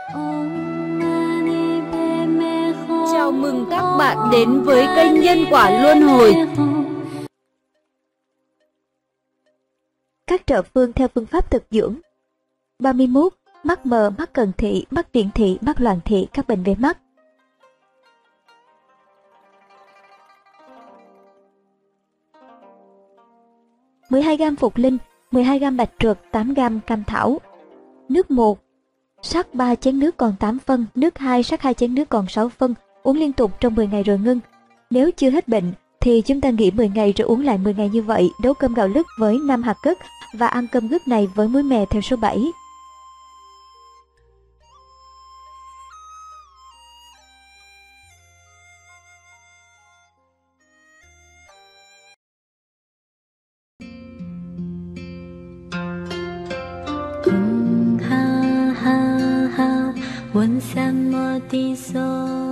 Chào mừng các bạn đến với kênh Nhân Quả Luân Hồi. Các trợ phương theo phương pháp thực dưỡng. 31. Mắt mờ, mắt cận thị, mắt điển thị, mắt loạn thị, các bệnh về mắt. – 12 gam phục linh, 12 gam bạch trượt, 8 gam cam thảo. Nước 1. Sắc 3 chén nước còn 8 phân, nước 2 sắc 2 chén nước còn 6 phân, uống liên tục trong 10 ngày rồi ngưng. Nếu chưa hết bệnh thì chúng ta nghỉ 10 ngày rồi uống lại 10 ngày như vậy, nấu cơm gạo lứt với 5 hạt cất và ăn cơm gứt này với muối mè theo số 7. ha ha ha, 问三摩地所。